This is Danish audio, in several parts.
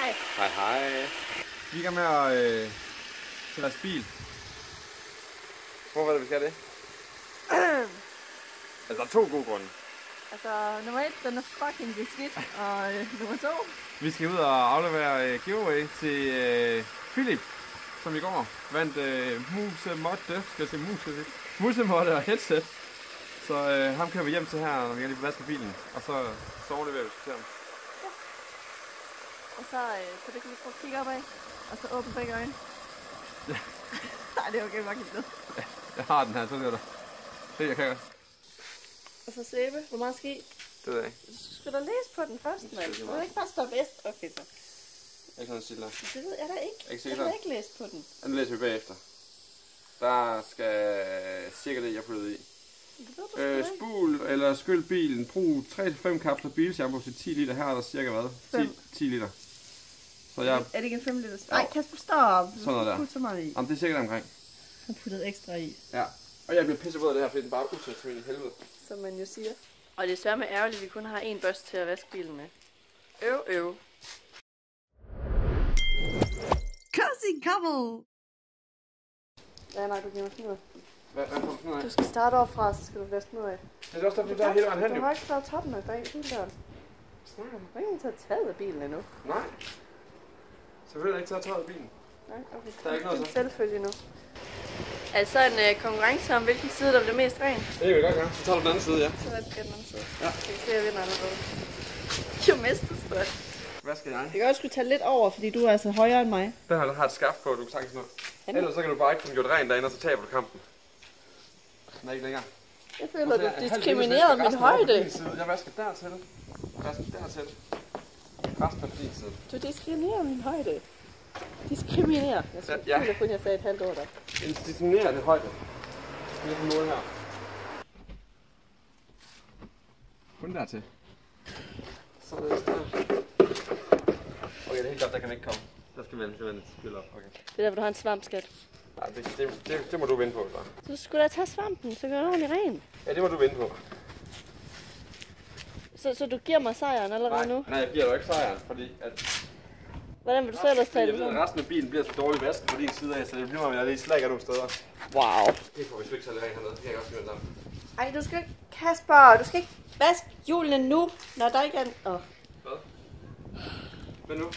Hej. Hej, hej. Vi er i gang med at tage deres bil. Hvorfor er det, vi skal det? Altså, der er 2 gode grunde. Altså, nummer 1, den er fucking beskidt, og nummer 2. Vi skal ud og aflevere giveaway til Philip, som i går vandt musemåtte og headset. Så ham kører vi hjem til her, når vi lige får vasket bilen, og så overleverer vi til ham. Ja. Og så det kan vi prøve at kigge op af, og så åbne begge øjne. Ja. Nej, det er okay, bare kigge ned. Jeg har den her, så det er der. Se, jeg kan godt. Og så sæbe, hvor meget skal I? Det ved jeg ikke. Skal du læse på den først, mand? Du vil ikke bare stå vest. Okay, så. Ikke sådan en stille. Det ved jeg da ikke. Jeg har ikke læst på den. Den læser vi bagefter. Der skal cirka det, jeg puttede i. Spul eller skyld bilen. Brug 3-5 kapsler bilshampoo til 10 liter. Her er der cirka hvad? 10 liter. Så jeg... Er det ikke en 5 liter? Nej, Kasper, stop. Sådan noget der. Putte så meget i. Jamen, det er sikkert omkring. Han puttede ekstra i. Ja. Og jeg bliver pisset ud af det her, fordi den bare er udsat til min helvede. Som man jo siger. Og det er svært med ærgerligt, at vi kun har én børste til at vaske bilen med. Øv. Cozy couple! Ja, nej, du giver mig sådan Hvad? Du skal starte overfra, så skal du vaske noget af. Det er også derfor, der er hele vejen hen, jo. Du har ikke taget toppen af bag bildøren. Snakker du? Du har ikke taget taget af bilen endnu. Nej. Selvfølgelig ikke taget tøjet af bilen. Nej, okay. Der er ikke noget så. Selvfølgelig nu. Altså en konkurrence om, hvilken side der bliver mest ren. Det kan vi godt gøre. Så tager du den anden side, ja. Så vasker jeg den anden side. Ja. Så kan se, at jeg vinder allerede. Jo, mestet. Hvad skal jeg? Det kan også skulle tage lidt over, fordi du er altså højere end mig. Den her har et skaft på, du kan sagtens nå. Ellers så kan du bare ikke få gjort rent derinde, og så taber du kampen. Den er ikke længere. Jeg føler, du diskriminerede min højde. Jeg vasker dertil. Resten er på din side. Du diskriminerer min højde. Diskriminerer. Jeg synes, ja. Kun jeg sagde et halvt ord der. Diskriminerer det højde. Det er på mål her. Kun dertil. Så er det der. Okay, det er helt godt, der kan ikke komme. Der skal vende et spil op. Okay. Det er der, hvor du har en svampskat. Nej, det må du vinde på, så. Så skulle da tage svampen, så gør du ordentligt ren. Ja, det må du vinde på. Så du giver mig sejren allerede nu? Nej, jeg giver dig ikke sejren, fordi at... Hvordan vil du så ellers tage det? Jeg ved, at resten af bilen bliver så dårlig vasket på din side af, så det bliver mig, at jeg lige slækker nogle steder. Wow. Det får vi sgu ikke tage rent hernede. Det kan jeg godt skrive sammen. Ej, du skal ikke... Kasper, du skal ikke vaske hjulene nu, når der ikke er... Hvad? Hvad nu?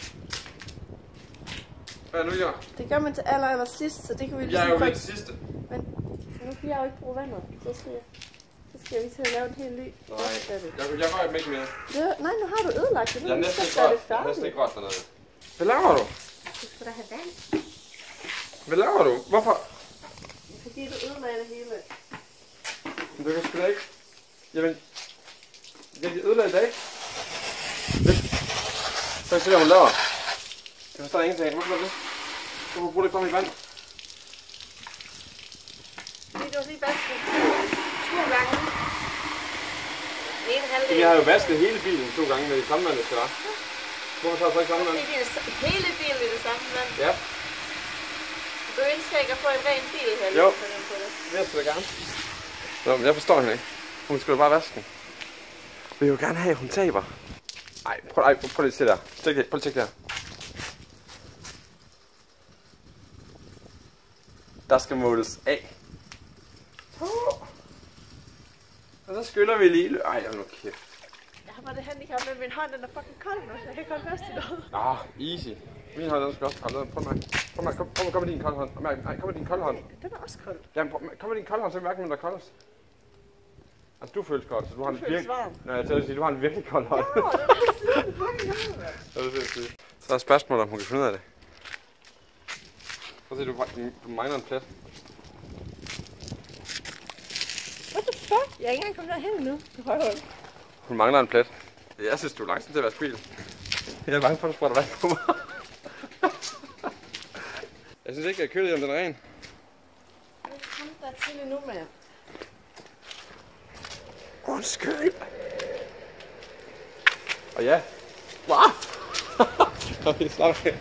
Hvad nu, Jørgen? Det gør man til aller sidst, så det kan vi lige... Jeg er jo ved det sidste. Men nu kan jeg jo ikke bruge vandet. Så skal vi til at lave en helt ny. Nej, jeg rører ikke mere. Nej, nu har du ødelagt det. Jeg er næsten ikke rørt dernede. Hvad laver du? Du skal da have vand. Hvad laver du? Hvorfor? Fordi du ødelagde det hele. Men du kan sgu da ikke. Jamen, jeg ødelagde det ikke. Så kan jeg se, hvad hun laver. Jeg forstår ingenting. Hvorfor er det? Hvorfor bruger du ikke bare mit vand? Fordi du har lige vasket 2 gange. Jeg har jo vasket hele bilen 2 gange med det samme vand, det skal være. Hvorfor tager du så ikke samme vand? Hele bilen i det samme vand? Ja. Du ønsker ikke at få en ren bil her? Jo, det skal jeg gerne. Nå, men jeg forstår hende ikke. Hun skal jo bare vaske den. Vi vil jo gerne have, at hun taber. Ej, prøv lige at se der. Prøv lige at tjekke der. Der skal måles af. Og så skyller vi lige. Ej, jeg er nu kæft. Jeg har bare det handicap med min hånd, den er fucking kold nu, så jeg kan godt vaske noget. Easy. Min hånd, den skal også kolde. Prøv at kom med din kolde hånd. Nej, kom med din kolde hånd. Den er også kold. Jamen, kom med din kolde hånd, så mærker man, der er koldest. Altså, du føles kold, så du har en virkelig... Nej, jeg tæller at sige, du har en virkelig kold hånd. Ja, det er fucking kold. Så er spørgsmålet, om hun kan finde ud af det. Prøv at se, du mangler en plet. What the fuck? Jeg er ikke engang kommet derhen nu. Hun mangler en plet. Jeg synes, du er langsomt til at vaske bil. Jeg er bange for, at du sprøjter vand på mig. Jeg synes ikke, jeg køler i, om den er ren. Jeg kom der til endnu med. Undskyld. Og ja. Wow. Okay, slap af.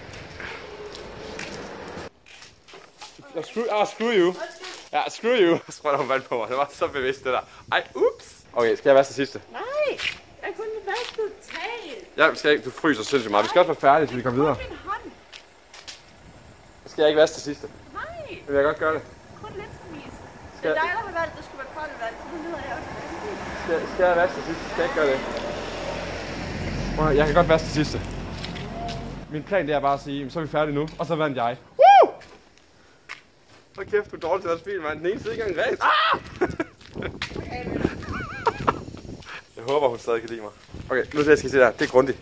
Screw you. Ja, screw you. Sprøjter hun vand på mig. Det var så bevidst, det der. Ej, ups. Okay, skal jeg vaske det sidste? Nej, jeg kunne vasket tag. Jeg skal ikke, du fryser sindssygt meget. Vi skal også være færdige, så vi kommer videre. Min hånd. Skal jeg ikke vaske til sidste? Nej. Vil jeg godt gøre det? Kun lidt som is. Det er dig, der har valgt, at det skulle være koldt vand, så nu lyder jeg også. Skal jeg vaske til sidste? Skal jeg ikke gøre det? Jeg kan godt vaske til sidste. Min plan det er bare at sige, så er vi færdige nu, og så vandt jeg. Woo! Hold kæft, du er dårlig til at spille, mand. Den ene side ikke engang ræs. Jeg håber, hun stadig kan lide mig. Okay, nu skal jeg se der. Det er grundigt.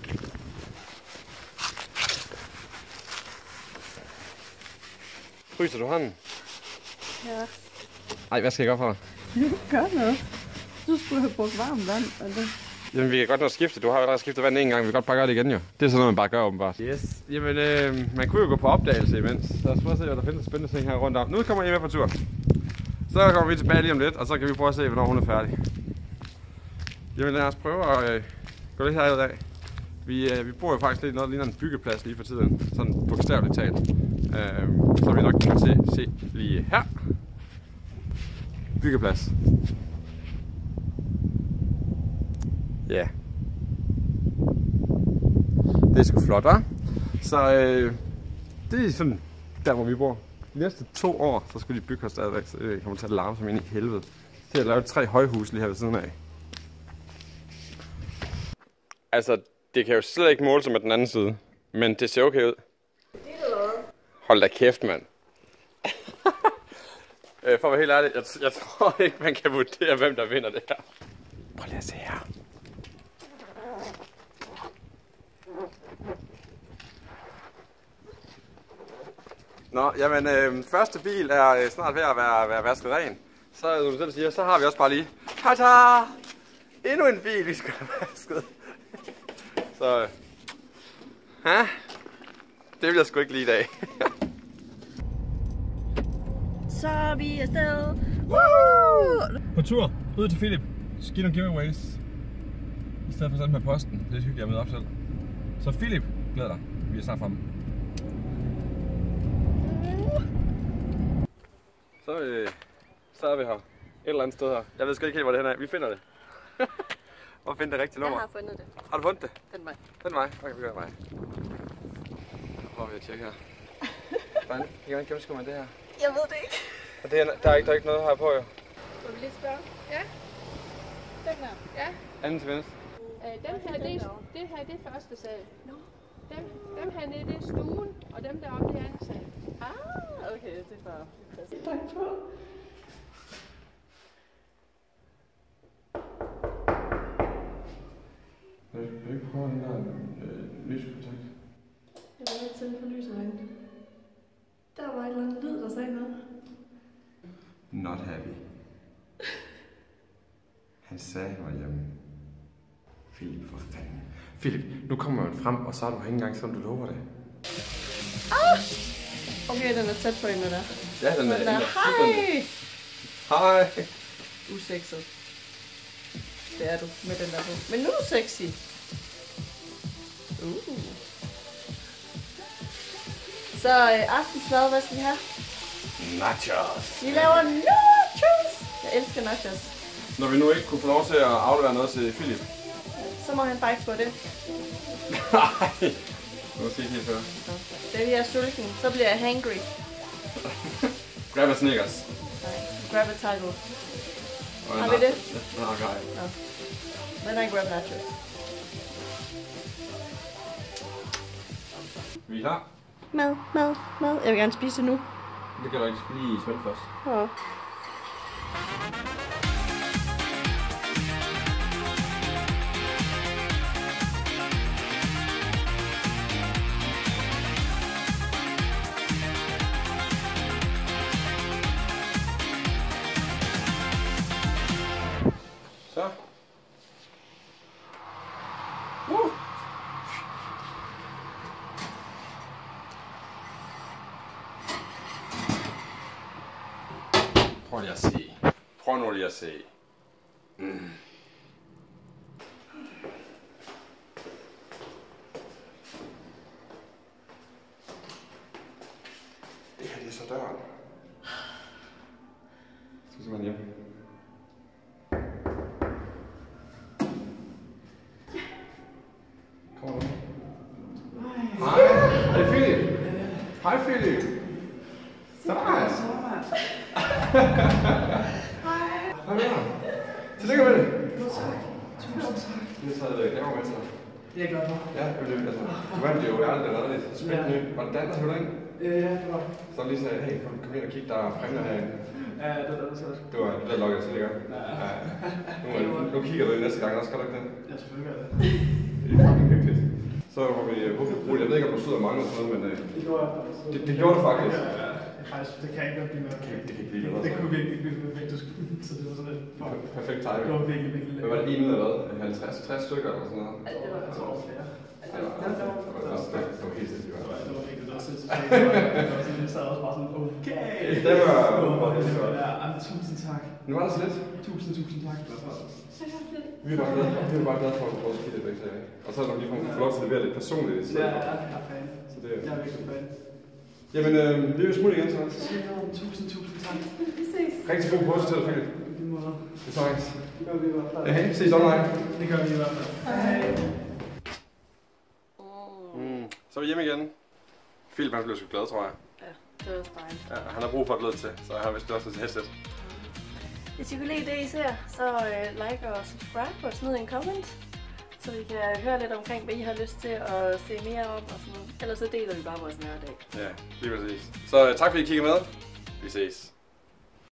Fryser du hånden? Ja. Ej, hvad skal jeg gøre for dig? Gør noget. Du skulle have brugt varmt vand. Eller? Jamen, vi kan godt nå at skifte. Du har jo allerede skiftet vand en gang. Vi kan godt bare gøre det igen, jo. Det er sådan noget, man bare gør, åbenbart. Yes. Jamen, man kunne jo gå på opdagelse imens. Så lad os prøve at se, hvad der findes spændende ting her rundt om. Nu kommer I med på tur. Så kommer vi tilbage lige om lidt, og så kan vi prøve at se, hvornår hun er færdig. Jamen, lad os prøve at gå lidt herud af. Vi bor jo faktisk lidt noget, der ligner en byggeplads lige for tiden. Sådan bogstaveligt talt. Så vi nok kan se lige her. Byggeplads. Ja. Yeah. Det er sgu flot, hva'? Så det er sådan der, hvor vi bor. De næste 2 år, så skal de bygge her stadigvæk, så det kommer til at larme som ind i helvede. Det er lavet 3 højhus lige her ved siden af. Altså, det kan jo slet ikke måle sig med den anden side, men det ser okay ud. Hold da kæft, mand. For at være helt ærlig, jeg tror ikke, man kan vurdere, hvem der vinder det her. Prøv lige at se her. Nå, jamen, første bil er snart ved at være vasket ren. Så, som du selv siger, så har vi også bare lige... Tada! Endnu en bil, vi skal have vasket. Så... Det vil jeg sgu ikke lige i dag. Så er vi afsted. Woo! På tur, ud til Philip. Skal nogle giveaways. I stedet for sådan med posten. Det er hyggeligt at møde op selv. Så Philip, glæder dig. Vi er snart fremme. Så er vi her. Et eller andet sted her. Jeg ved sgu ikke helt, hvor det er. Vi finder det. Og finde det rigtige nummer. Jeg har fundet det. Har du fundet det? Den vej. Den vej? Okay, vi gør den vej. Så prøver vi at tjekke her. Hvordan gennemskuer man det her? Jeg ved det ikke. Og det er, der er ikke noget her på, jo. Må vi lige spørge? Ja. Den her. Ja. Anden til venstre. Dem her, det her det er første sal. Dem her nede, det er stuen, og dem deroppe, det er anden sal. Ah, okay, det er bare... Tak på. Vil du ikke prøve den der lyskontakt? Jeg vil ikke tænde på lyset herinde. Der var et eller andet lyd, der sagde noget. Not happy. Han sagde, han var hjemme. Philip, for fanden. Philip, nu kommer man frem, og så har du ikke engang, som du lover det. Okay, den er tæt på hende der. Ja, den er. Hej! Hej! Usekset. Det er du med den der på. Men nu er du sexy. Så aftensmad, hvad skal vi have? Nachos. Vi laver nachos. Jeg elsker nachos. Når vi nu ikke kunne få lov til at aflevere noget til Philip. Så må han bare ikke få det. Nej. Nu skal ikke helt før. Da vi er sulten, så bliver jeg hangry. Grab a Snickers. Nej, grab a taco. Har vi det? Ja, okay. No. Then I grab nachos. Vi er klar. Mad. Jeg vil gerne spise det nu. Det kan du ikke lige smelte først. Ja. Så. Prøv lige at se. Prøv nu lige at se. Det her, det er så døren. Så skal man hjem. Hej Philip. Hej Philip. Tak. Hej. Hej med dig. Tillykke med det. Jo, tak. Tusind tak. Det har taget gaver med til dig. Det er jeg glad for. Ja, du vandt jo aldrig noget spændt nyt. Var det Dan, der tog dig ind? Ja, det var. Så lige sagde, hey, kom ind og kig, der er præmier herinde. Ja, det var det så. Det var det, der lukkede til, ikke? Ja. Nu kigger du ind næste gang, også skal du ikke det? Ja, selvfølgelig gør det. Det er fucking hyggeligt. Så var vi hurtigt. Jeg ved ikke, om du stod og manglede sådan noget, men Det gjorde jeg faktisk. det gjorde du faktisk. Ja. Faktisk, det kan ikke blive mere. Det kan ikke blive bedre. Det kunne virkelig blive perfekt, så det var sådan lidt. Perfekt timing. Det var virkelig, virkelig Hvad var det, en ud af hvad? 50-60 stykker eller sådan noget? Det var altså over flere. Det var helt sindssygt. Det var virkelig, det var sindssygt. Jeg sad også bare sådan, okay. Det var... Ja, tusind tak. Nu var det så lidt. Tusind tak. Vi er bare glade for, at du prøver at skille det, ikke? Og så er der lige få lov til at levere lidt personligt. Ja, jeg er fan. Så det, Jeg er virkelig fan. jamen, vi vil smutte igen, så. Tusind tak. Vi ses. Rigtig god påske til dig, Philip. På din måde. Det er så Det gør vi i hvert fald. Ja, hej. Ses online. Det gør vi i hvert fald. Hej. Så er vi hjemme igen. Philip, han blev sgu glad, tror jeg. Ja, det var dejligt. Ja, han har brug for at glæde til, så han har vist også et headset. Hvis I kunne lide det, I ser, så like og subscribe og smid en comment, så vi kan høre lidt omkring, hvad I har lyst til at se mere om og sådan noget. Ellers så deler vi bare vores nørredag. Ja, lige præcis. Så tak fordi I kiggede med. Vi ses.